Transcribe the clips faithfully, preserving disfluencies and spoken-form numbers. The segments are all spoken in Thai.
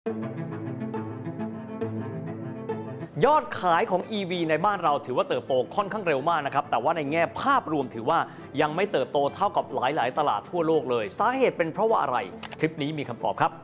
ยอดขายของ อี วี ในบ้านเราถือว่าเติบโตค่อนข้างเร็วมากนะครับแต่ว่าในแง่ภาพรวมถือว่ายังไม่เติบโตเท่ากับหลายๆตลาดทั่วโลกเลยสาเหตุเป็นเพราะว่าอะไรคลิปนี้มีคำตอบครับ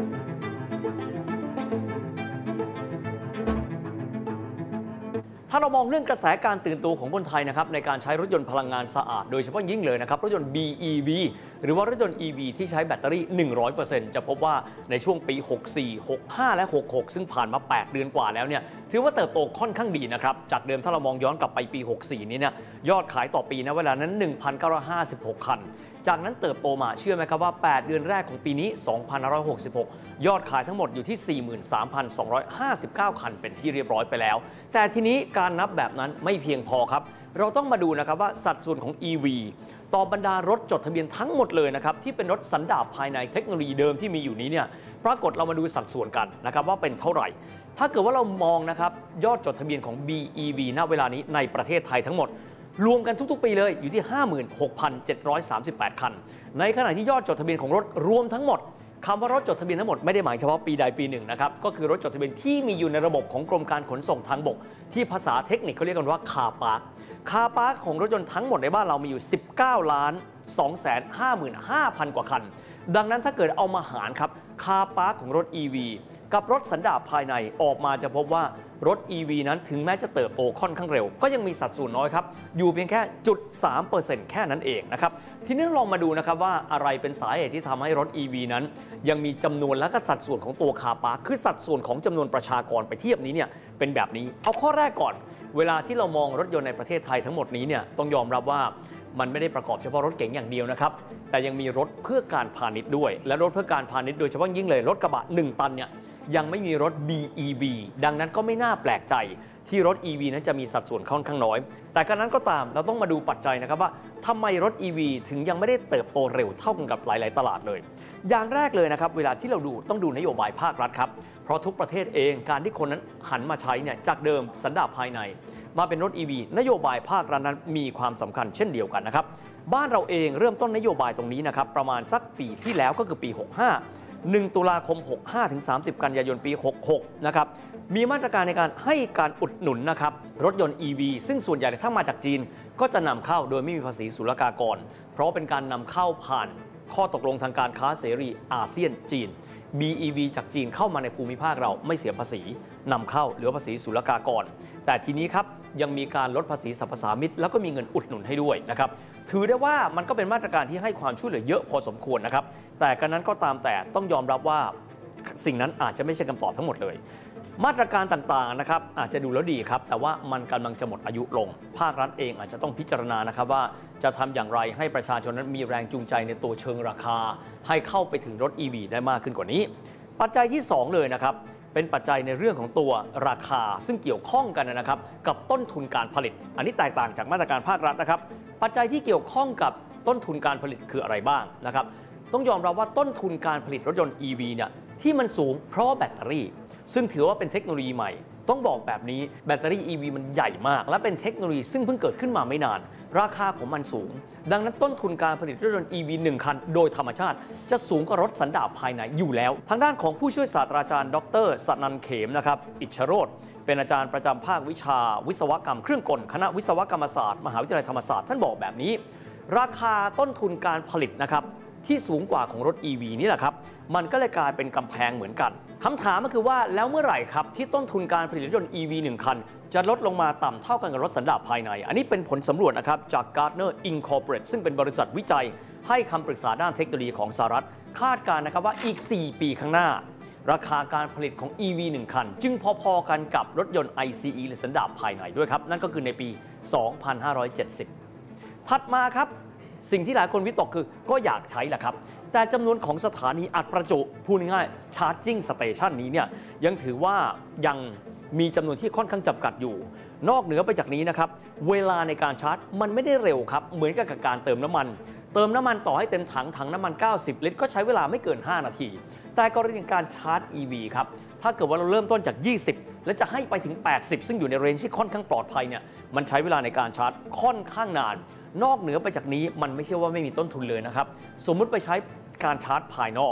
ถ้าเรามองเรื่องกระแสการตื่นตัวของคนไทยนะครับในการใช้รถยนต์พลังงานสะอาดโดยเฉพาะยิ่งเลยนะครับรถยนต์ บี อี วี หรือว่ารถยนต์ อี วี ที่ใช้แบตเตอรี่ หนึ่งร้อยเปอร์เซ็นต์ จะพบว่าในช่วงปี หกสี่ หกห้า และ หกหก ซึ่งผ่านมา แปด เดือนกว่าแล้วเนี่ยถือว่าเติบโตค่อนข้างดีนะครับจากเดิมถ้าเรามองย้อนกลับไปปี หกสี่ นี้เนี่ยยอดขายต่อปีนะเวลานั้น หนึ่งพันเก้าร้อยห้าสิบหก คันจากนั้นเติบโตมาเชื่อไหมครับว่าแปดเดือนแรกของปีนี้ สองพันห้าร้อยหกสิบหก ยอดขายทั้งหมดอยู่ที่ สี่หมื่นสามพันสองร้อยห้าสิบเก้า คันเป็นที่เรียบร้อยไปแล้วแต่ทีนี้การนับแบบนั้นไม่เพียงพอครับเราต้องมาดูนะครับว่าสัดส่วนของ อี วี ต่อบรรดารถจดทะเบียนทั้งหมดเลยนะครับที่เป็นรถสันดาปภายในเทคโนโลยีเดิมที่มีอยู่นี้เนี่ยปรากฏเรามาดูสัดส่วนกันนะครับว่าเป็นเท่าไหร่ถ้าเกิดว่าเรามองนะครับยอดจดทะเบียนของ บี อี วี ณเวลานี้ในประเทศไทยทั้งหมดรวมกันทุกๆปีเลยอยู่ที่ ห้าหมื่นหกพันเจ็ดร้อยสามสิบแปด คันในขณะที่ยอดจดทะเบียนของรถรวมทั้งหมดคำว่ารถจดทะเบียนทั้งหมดไม่ได้หมายเฉพาะปีใดปีหนึ่งนะครับก็คือรถจดทะเบียนที่มีอยู่ในระบบของกรมการขนส่งทางบกที่ภาษาเทคนิคเขาเรียกกันว่าคาร์พาร์คคาร์พาร์คของรถยนต์ทั้งหมดในบ้านเรามีอยู่ สิบเก้าล้านสองแสนห้าหมื่นห้าพัน กว่าคันดังนั้นถ้าเกิดเอามาหารครับคาร์พาร์คของรถ อี วี กับรถสันดาปภายในออกมาจะพบว่ารถ อี วี นั้นถึงแม้จะเติบโตค่อนข้างเร็วก็ยังมีสัดส่วนน้อยครับอยู่เพียงแค่ ศูนย์จุดสามเปอร์เซ็นต์ แค่นั้นเองนะครับทีนี้ลองมาดูนะครับว่าอะไรเป็นสาเหตุที่ทำให้รถ อี วี นั้นยังมีจำนวนและก็สัดส่วนของตัวคาร์พาร์คคือสัดส่วนของจำนวนประชากรไปเทียบนี้เนี่ยเป็นแบบนี้เอาข้อแรกก่อนเวลาที่เรามองรถยนต์ในประเทศไทยทั้งหมดนี้เนี่ยต้องยอมรับว่ามันไม่ได้ประกอบเฉพาะรถเก๋งอย่างเดียวนะครับแต่ยังมีรถเพื่อการพาณิชย์ด้วยและรถเพื่อการพาณิชย์โดยเฉพาะยิ่งเลยรถกระบะหนึ่งตันเนี่ยยังไม่มีรถ บี อี วี ดังนั้นก็ไม่น่าแปลกใจที่รถ อี วี นั้นจะมีสัดส่วนค่อนข้างน้อยแต่การนั้นก็ตามเราต้องมาดูปัจจัยนะครับว่าทำไมรถ อี วี ถึงยังไม่ได้เติบโตเร็วเท่ากันกับหลายๆตลาดเลยอย่างแรกเลยนะครับเวลาที่เราดูต้องดูนโยบายภาครัฐครับเพราะทุกประเทศเองการที่คนนั้นหันมาใช้เนี่ยจากเดิมสันดาปภายในมาเป็นรถ อี วี นโยบายภาครัฐนั้นมีความสำคัญเช่นเดียวกันนะครับบ้านเราเองเริ่มต้นนโยบายตรงนี้นะครับประมาณสักปีที่แล้วก็คือปีหกห้าหนึ่งตุลาคมหกห้าถึงสามสิบกันยายนปีหกหกนะครับมีมาตรการในการให้การอุดหนุนนะครับรถยนต์ อี วี ซึ่งส่วนใหญ่ถ้ามาจากจีนก็จะนำเข้าโดยไม่มีภาษีศุลกากรเพราะเป็นการนำเข้าผ่านข้อตกลงทางการค้าเสรีอาเซียนจีน บี อี วี จากจีนเข้ามาในภูมิภาคเราไม่เสียภาษีนำเข้าเหลือภาษีศุลกากรแต่ทีนี้ครับยังมีการลดภาษีสรรพสามิตแล้วก็มีเงินอุดหนุนให้ด้วยนะครับถือได้ว่ามันก็เป็นมาตรการที่ให้ความช่วยเหลือเยอะพอสมควรนะครับแต่กันนั้นก็ตามแต่ต้องยอมรับว่าสิ่งนั้นอาจจะไม่ใช่คำตอบทั้งหมดเลยมาตรการต่างๆนะครับอาจจะดูแล้วดีครับแต่ว่ามันกำลังจะหมดอายุลงภาครัฐเองอาจจะต้องพิจารณานะครับว่าจะทำอย่างไรให้ประชาชนนั้นมีแรงจูงใจในตัวเชิงราคาให้เข้าไปถึงรถ อี วี ได้มากขึ้นกว่านี้ปัจจัยที่สองเลยนะครับเป็นปัจจัยในเรื่องของตัวราคาซึ่งเกี่ยวข้องกันนะครับกับต้นทุนการผลิตอันนี้แตกต่างจากมาตรการภาครัฐนะครับปัจจัยที่เกี่ยวข้องกับต้นทุนการผลิตคืออะไรบ้างนะครับต้องยอมรับว่าต้นทุนการผลิตรถยนต์ อี วี เนี่ยที่มันสูงเพราะแบตเตอรี่ซึ่งถือว่าเป็นเทคโนโลยีใหม่ต้องบอกแบบนี้แบตเตอรี่ อี วี มันใหญ่มากและเป็นเทคโนโลยีซึ่งเพิ่งเกิดขึ้นมาไม่นานราคาของมันสูงดังนั้นต้นทุนการผลิตรถยนต์ อี วี หนึ่งคันโดยธรรมชาติจะสูงกว่ารถสันดาปภายในอยู่แล้วทางด้านของผู้ช่วยศาสตราจารย์ดร.สนันท์เขมนะครับอิชโรจน์เป็นอาจารย์ประจำภาควิชาวิศวกรรมเครื่องกลคณะวิศวกรรมศาสตร์มหาวิทยาลัยธรรมศาสตร์ท่านบอกแบบนี้ราคาต้นทุนการผลิตนะครับที่สูงกว่าของรถ อี วี นี่แหละครับมันก็เลยกลายเป็นกำแพงเหมือนกันคำถามก็คือว่าแล้วเมื่อไหร่ครับที่ต้นทุนการผลิตรถยนต์ อี วี หนึ่งคันจะลดลงมาต่ำเท่ากันกับรถสันดาปภายในอันนี้เป็นผลสำรวจนะครับจาก Gartner Incorporated ซึ่งเป็นบริษัทวิจัยให้คำปรึกษาด้านเทคโนโลยีของสหรัฐคาดการณ์นะครับว่าอีกสี่ปีข้างหน้าราคาการผลิตของ อี วี หนึ่งคันจึงพอๆกันกับรถยนต์ ไอ ซี อี หรือสันดาปภายในด้วยครับนั่นก็คือในปี สองพันห้าร้อยเจ็ดสิบ ถัดมาครับสิ่งที่หลายคนวิตกคือก็อยากใช้แหละครับแต่จำนวนของสถานีอัดประจุพูดง่ายๆ Charging Station นี้เนี่ยยังถือว่ายังมีจำนวนที่ค่อนข้างจำกัดอยู่นอกเหนือไปจากนี้นะครับเวลาในการชาร์จมันไม่ได้เร็วครับเหมือนกับการเติมน้ำมันเติมน้ำมันต่อให้เต็มถังถังน้ำมันเก้าสิบลิตรก็ใช้เวลาไม่เกินห้านาทีแต่กรณีการชาร์จ อี วี ครับถ้าเกิดว่าเราเริ่มต้นจากยี่สิบและจะให้ไปถึงแปดสิบซึ่งอยู่ในเรนจ์ที่ค่อนข้างปลอดภัยเนี่ยมันใช้เวลาในการชาร์จค่อนข้างนานนอกเหนือไปจากนี้มันไม่ใช่ว่าไม่มีต้นทุนเลยนะครับสมมุติไปใช้การชาร์จภายนอก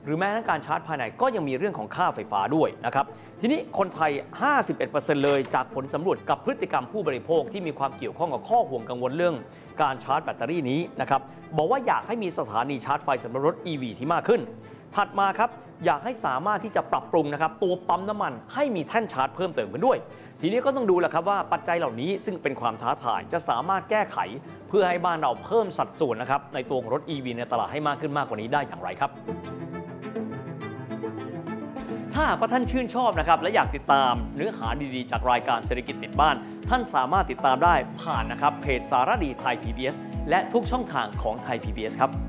หรือแม้ทั้งการชาร์จภายในก็ยังมีเรื่องของค่าไฟฟ้าด้วยนะครับทีนี้คนไทย ห้าสิบเอ็ดเปอร์เซ็นต์ เลยจากผลสำรวจกับพฤติกรรมผู้บริโภคที่มีความเกี่ยวข้องกับข้อห่วงกังวลเรื่องการชาร์จแบตเตอรี่นี้นะครับบอกว่าอยากให้มีสถานีชาร์จไฟสำหรับรถ อี วี ที่มากขึ้นถัดมาครับอยากให้สามารถที่จะปรับปรุงนะครับตัวปั๊มน้ำมันให้มีแท่นชาร์จเพิ่มเติมขึ้นด้วยทีนี้ก็ต้องดูแหละครับว่าปัจจัยเหล่านี้ซึ่งเป็นความท้าทายจะสามารถแก้ไขเพื่อให้บ้านเราเพิ่มสัดส่วนนะครับในตัวของรถ อี วี ในตลาดให้มากขึ้นมากกว่านี้ได้อย่างไรครับถ้าหากว่าท่านชื่นชอบนะครับและอยากติดตามเนื้อหาดีๆจากรายการเศรษฐกิจติดบ้านท่านสามารถติดตามได้ผ่านนะครับเพจสารดีไทย พี บี เอส และทุกช่องทางของไทย พี บี เอส ครับ